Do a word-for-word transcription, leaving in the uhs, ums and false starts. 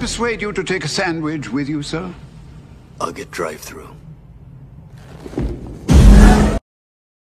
persuade you to take a sandwich with you, sir? I'll get drive-through.